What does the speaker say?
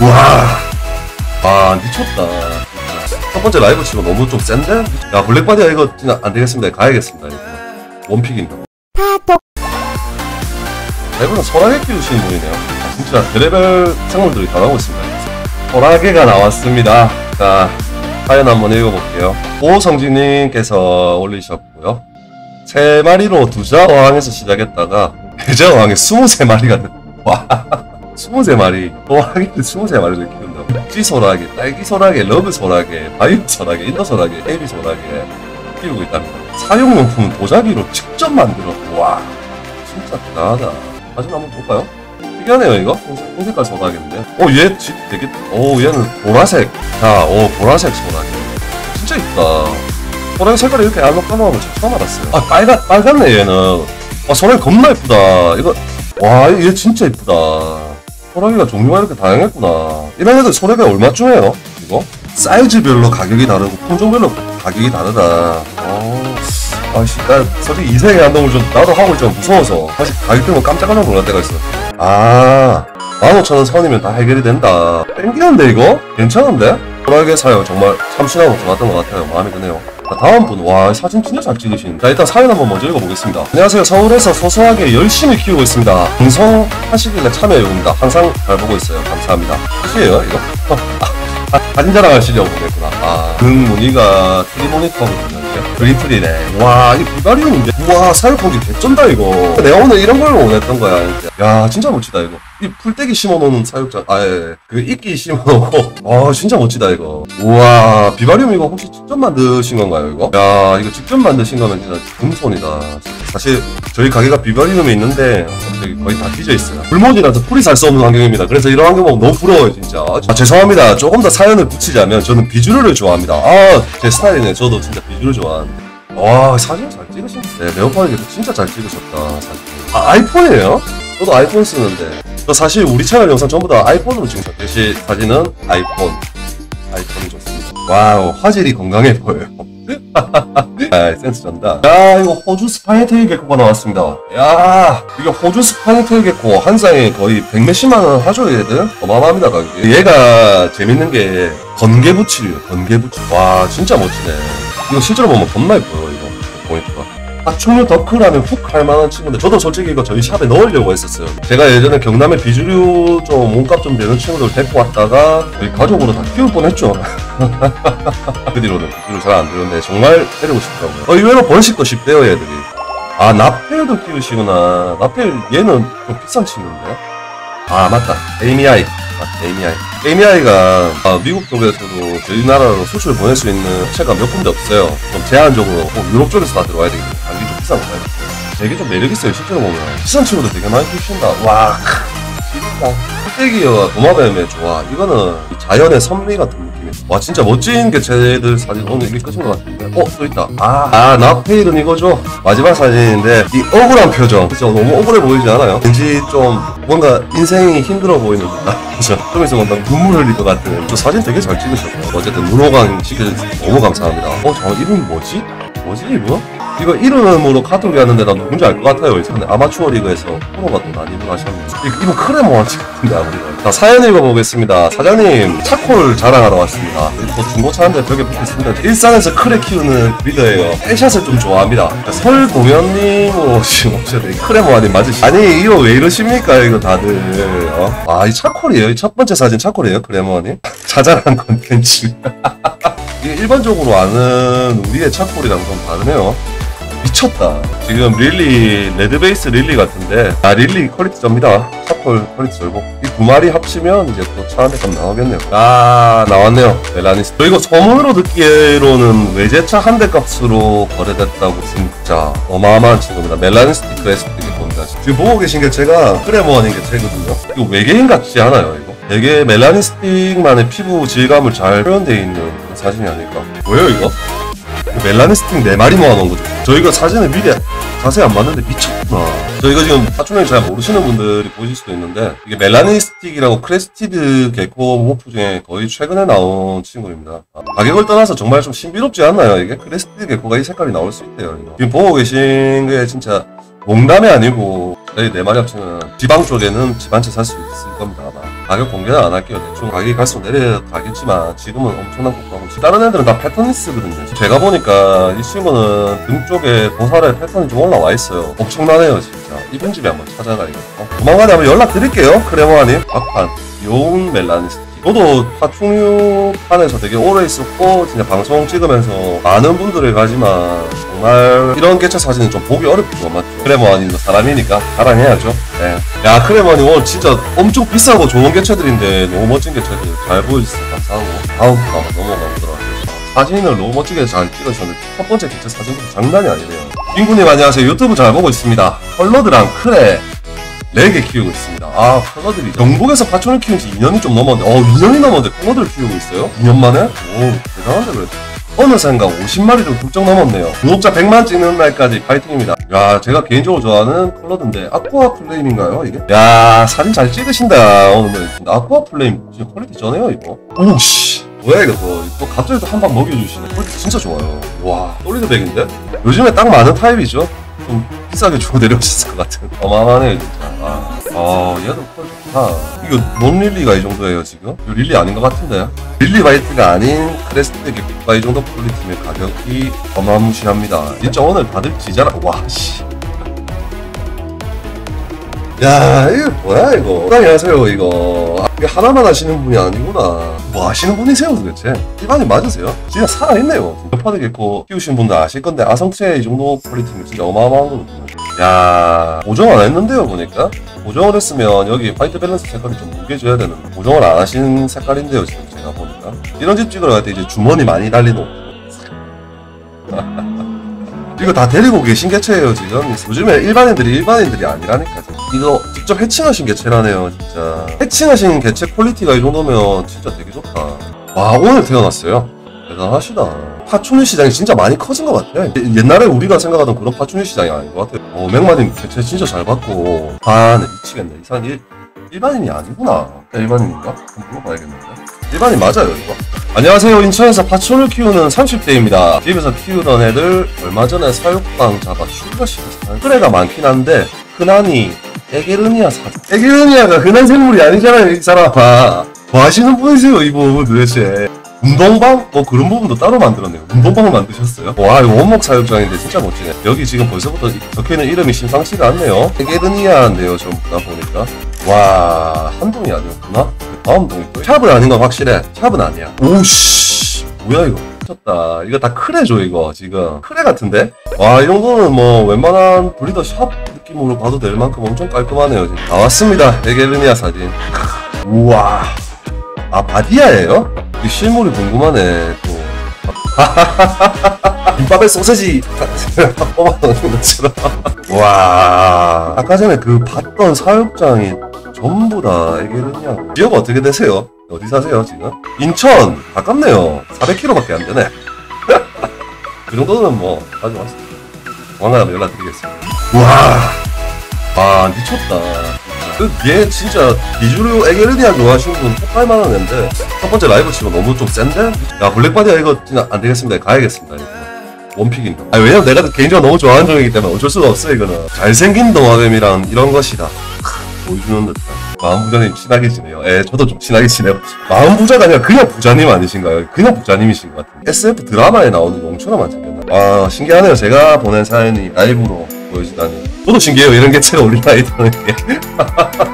와, 아 미쳤다. 첫 번째 라이브 치고 너무 좀 센데? 야, 블랙바디야 이거 진짜 안 되겠습니다. 가야겠습니다. 이거. 원픽인가. 이분은 소라게 키우시는 분이네요. 아, 진짜 별의별 생물들이 다 나오고 있습니다. 소라게가 나왔습니다. 자, 사연 한번 읽어볼게요. 오성진님께서 올리셨고요. 3마리로 두자어항에서 시작했다가 배자어항에 23마리가 와, 23마리. 소라게를 23마리를 키운다고. 묵지소라게, 딸기소라게, 러브소라게, 바이오소라게, 인도소라게, 에비소라게 키우고 있답니다. 사용용품은 도자기로 직접 만들었고, 와, 진짜 대단하다. 사진 한번 볼까요? 특이하네요, 이거. 홍색깔 소라게인데. 얘 되게, 얘는 보라색. 자, 보라색 소라게. 진짜 이쁘다. 소라게 색깔이 이렇게 알록달록한 거 처음 알았어요. 아, 빨갛네, 얘는. 소라게 겁나 이쁘다. 이거, 와, 얘 진짜 이쁘다. 소라게가 종류가 이렇게 다양했구나. 이런 애들 소라게 얼마쯤 해요? 이거? 사이즈별로 가격이 다르고, 품종별로 가격이 다르다. 아씨, 나 솔직히 이생의 한동을 좀 나도 하고 있지만 무서워서 사실 가격 때문에 깜짝깜짝 놀랄 때가 있어. 15,000원 선이면 다 해결이 된다. 땡기는데 이거? 괜찮은데? 소라게 사요. 정말 참신하고 좋았던 것 같아요. 마음에 드네요. 자, 다음 분. 와, 사진 진짜 잘 찍으시네. 자, 일단 사연 한번 먼저 읽어보겠습니다. 안녕하세요. 서울에서 소소하게 열심히 키우고 있습니다. 방송하시길래 참여해봅니다. 항상 잘 보고 있어요. 감사합니다. 끝이에요 이거? 사진 자랑하시려고 보냈구나. 등 무늬가 3D 모니터거든요. 그리플이네. 와, 이게 비바리움인데. 우와, 사육하기 개쩐다 이거. 내가 오늘 이런 걸 원했던 거야. 이제. 야, 진짜 멋지다 이거. 이 풀떼기 심어놓는 사육장. 그 이끼 심어놓고. 와, 진짜 멋지다 이거. 우와, 비바리움 이거 혹시 직접 만드신 건가요 이거? 야, 이거 직접 만드신 거면 진짜 금손이다. 사실 저희 가게가 비바리움에 있는데 거의 다 뒤져 있어요. 불모지라서 풀이 살 수 없는 환경입니다. 그래서 이런 환경 보면 너무 부러워요 진짜. 죄송합니다. 조금 더 사연을 붙이자면 저는 비주류를 좋아합니다. 제 스타일이네. 저도 진짜 비주류 좋아하는데. 와, 사진 잘 찍으신다. 네, 레오파드도 진짜 잘 찍으셨다. 사진. 아이폰이에요? 저도 아이폰 쓰는데. 저 사실 우리 채널 영상 전부 다 아이폰으로 찍었어요. 대신 사진은 아이폰이 좋습니다. 와우, 화질이 건강해 보여요. 센스 전다. 야, 이거 호주 스파니테일 개코가 나왔습니다. 야, 이게 호주 스파니테일 개코 한 쌍에 거의 100몇십만원 하죠 얘들? 어마어마합니다 가격이. 얘가 재밌는 게 번개부칠이에요. 번개부칠. 와, 진짜 멋지네. 이거 실제로 보면 겁나 예뻐요 이거 포인트가. 파충류 덕후라면 훅 할만한 친구인데 저도 솔직히 이거 저희 샵에 넣으려고 했었어요. 제가 예전에 경남에 비주류 좀 몸값 좀 되는 친구들 데리고 왔다가 저희 가족으로 다 키울 뻔했죠. 그 뒤로는 비주류 잘 안 되는데 정말 데리고 싶더라고요. 의외로 번식도 쉽대요 얘들이. 나펠도 키우시구나. 나펠 얘는 좀 비싼 친구인데. 맞다, 에이미아이. 에이미아이가 미국 쪽에서도 저희 나라로 수출 보낼 수 있는 업체가 몇 군데 없어요. 좀 제한적으로 유럽 쪽에서 다 들어와야 되겠네. 가격이 좀 비싼 거 봐요. 되게 좀 매력있어요 실제로 보면. 비싼 친구들 되게 많이 키우신다. 와, 지린다. 풀떼기가 도마뱀에 좋아. 이거는 자연의 선미 같은 느낌이야. 와, 진짜 멋진 게 쟤들 사진 오늘 이게 끝인 것 같은데. 또 있다. 나페일은 이거죠. 마지막 사진인데 이 억울한 표정 진짜 너무 억울해 보이지 않아요? 왠지 좀 뭔가 인생이 힘들어 보이는 듯한. 좀 있으면 막 눈물 흘릴 것 같은. 저 사진 되게 잘 찍으셨고 어쨌든 문호강 시켜주셔서 너무 감사합니다. 잠깐 이름이 뭐지 이거? 이거 이름으로 카톡이 왔는데 나 누군지 알 것 같아요. 근데 아마추어 리그에서 프로가 또 난입을 하셨네요. 이분 크레모한치 같은데 아무리가. 자, 사연 읽어보겠습니다. 사장님, 차콜 자랑하러 왔습니다. 또 중고차 한 대 벽에 붙겠습니다. 일산에서 크레 키우는 리더예요. 헬샷을 좀 좋아합니다. 설동현님으로 지금 오셨는데 크레모아님 맞으시죠? 아니 이거 왜 이러십니까 이거 다들. 이 차콜이에요. 이 첫 번째 사진 차콜이에요 크레모아님. 자잘한 컨텐츠. 이게 일반적으로 아는 우리의 차콜이랑 좀 다르네요. 미쳤다. 지금 릴리, 레드베이스 릴리 같은데, 릴리 퀄리티 접니다. 차콜 퀄리티 절고. 이 두 마리 합치면 이제 또 차 한 대 값 나오겠네요. 나왔네요. 멜라니스. 이거 소문으로 듣기로는 외제차 한 대 값으로 거래됐다고. 진짜 어마어마한 친구입니다. 멜라니스틱 크레스틱이 봅니다. 지금 보고 계신 게 제가 크레모아닌 게 제거든요. 이거 외계인 같지 않아요, 이거? 되게 멜라니스틱만의 피부 질감을 잘 표현되어 있는 그런 사진이 아닐까. 뭐예요, 이거? 멜라니스틱 4마리 모아놓은 거죠. 저희가 사진을 미리 자세히 안 봤는데 미쳤구나. 저희가 지금 파충류 잘 모르시는 분들이 보실 수도 있는데 이게 멜라니스틱이라고 크레스티드 개코 모프 중에 거의 최근에 나온 친구입니다. 가격을 떠나서 정말 좀 신비롭지 않나요? 이게 크레스티드 개코가 이 색깔이 나올 수 있대요. 이거. 지금 보고 계신 게 진짜 농담이 아니고 내 말이 합치면 지방 쪽에는 집 한 채 살 수 있을 겁니다. 아마 가격 공개는 안 할게요. 대충 가격이 갈수록 내려가겠지만 지금은 엄청난 고가고 다른 애들은 다 패턴리스거든요. 제가 보니까 이 친구는 등 쪽에 보살에 패턴이 좀 올라와 있어요. 엄청나네요 진짜. 이번 집에 한번 찾아가야겠다. 조만간에 한번 연락드릴게요. 크레모아님. 막판 용 멜라니스트. 저도 파충류판에서 되게 오래 있었고 진짜 방송 찍으면서 많은 분들을 가지만 정말 이런 개체 사진은 좀 보기 어렵죠. 맞죠? 크레모아님도 사람이니까 사랑해야죠. 네. 야 크레모아님 오늘 진짜 엄청 비싸고 좋은 개체들인데 너무 멋진 개체들 잘 보여주셔서 감사하고 다음 거 한번 넘어가 보도록 하겠습니다. 사진을 너무 멋지게 잘 찍으셨는데 첫 번째 개체 사진부터 장난이 아니네요. 빙구님 안녕하세요. 유튜브 잘 보고 있습니다. 컬러드랑 크레 4개 키우고 있습니다. 아, 컬러들이 영국에서 파충류 키운 지 2년이 좀 넘었는데 2년이 넘었는데 컬러들을 키우고 있어요? 2년 만에? 오, 대단한데 그래도. 어느샌가 50마리를 훌쩍 넘었네요. 구독자 100만 찍는 날까지 파이팅입니다. 야, 제가 개인적으로 좋아하는 컬러드인데 아쿠아 플레임인가요 이게? 야, 사진 잘 찍으신다 오늘. 아쿠아 플레임 진짜 퀄리티 쩌네요 이거. 오씨, 뭐야 이거 또 갑자기 또 한 방 먹여주시네. 퀄리티 진짜 좋아요. 와, 솔리드백인데? 요즘에 딱 맞는 타입이죠. 좀 비싸게 주고 내려오셨을 것 같은. 어마어마하네요 진짜. 얘도 퀄 좋다. 이거 뭔 릴리가 이 정도예요 지금? 이거 릴리 아닌 것 같은데? 릴리 화이트가 아닌 크레스트 객국가 이 정도 퀄리티면 가격이 어마무시합니다. 진짜 오늘 다들 지자라. 와씨. 야, 이거 뭐야 이거? 적당히 하세요 이거. 이게 하나만 하시는 분이 아니구나. 뭐 하시는 분이세요 도대체? 일반인 맞으세요? 진짜 살아있네요. 벽파되겠고 키우신 분들 아실 건데 아성체 이 정도 퀄리티면 진짜 어마어마한 거거든요. 야, 보정 안 했는데요 보니까? 보정을 했으면 여기 화이트 밸런스 색깔이 좀 무게져야 되는데 보정을 안 하신 색깔인데요 지금 제가 보니까. 이런 집 찍으러 갈 때 이제 주머니 많이 달린 옷. 이거 다 데리고 계신 개체예요 지금. 요즘에 일반인들이 아니라니까. 이거 직접 해칭하신 개체라네요 진짜. 해칭하신 개체 퀄리티가 이 정도면 진짜 되게 좋다. 와, 오늘 태어났어요. 대단하시다. 파충류 시장이 진짜 많이 커진 것 같아. 옛날에 우리가 생각하던 그런 파충류 시장이 아닌 것 같아요. 맥마님 개체 진짜 잘 봤고. 네, 미치겠네. 이 사람 일반인이 아니구나. 일반인인가? 한번 물어봐야겠는데. 일반인 맞아요 이거? 안녕하세요. 인천에서 파충류 키우는 30대입니다. 집에서 키우던 애들 얼마 전에 사육방 잡아 출가시켰어요. 크레가 많긴 한데 흔하니 에게르니아 에게르니아가 흔한 생물이 아니잖아요 이 사람아. 뭐 하시는 분이세요 이분 도대체? 운동방? 그런 부분도 따로 만들었네요. 운동방을 만드셨어요? 와, 이거 원목 사육장인데 진짜 멋지네. 여기 지금 벌써부터 적혀있는 이름이 심상치가 않네요. 에게르니아인데요 전부 다 보니까. 와, 한 동이 아니었구나? 다음 동이 또 샵은 아닌 건 확실해. 샵은 아니야. 오씨, 뭐야 이거. 미쳤다. 이거 다 크레죠 이거 지금. 크레 같은데? 와, 이 정도는 뭐 웬만한 브리더 샵 느낌으로 봐도 될 만큼 엄청 깔끔하네요 지금. 나왔습니다. 에게르니아 사진. 우와. 아, 바디아예요? 이 실물이 궁금하네 또. 김밥에 소세지 뽑아놓는 것처럼. 와, 아까 전에 그 봤던 사육장이 전부 다 에게르니아. 지역 어떻게 되세요? 어디 사세요 지금? 인천 가깝네요. 400km밖에 안 되네. 그 정도는 뭐 가져왔습니다. 조만간 연락드리겠습니다. 와, 미쳤다. 얘 진짜 비주류 에게르니아 좋아하시는 분 폭발만한 애인데 첫 번째 라이브 치고 너무 좀 센데? 야, 블랙바디아 이거 진짜 안 되겠습니다. 가야겠습니다 이거. 원픽인가? 왜냐면 내가 개인적으로 너무 좋아하는 종이기 때문에 어쩔 수가 없어 이거는. 잘생긴 동화뱀이란 이런 것이다. 보여주는 듯한. 마음부자님 친하게 지내요. 저도 좀 친하게 지내요. 마음부자가 아니라 그냥 부자님 아니신가요? 그냥 부자님이신 것 같은데. SF 드라마에 나오는 멍청함만 생겼나? 아, 신기하네요. 제가 보낸 사연이 라이브로 보여지다니. 저도 신기해요. 이런 개체가 올린다 했다는 게.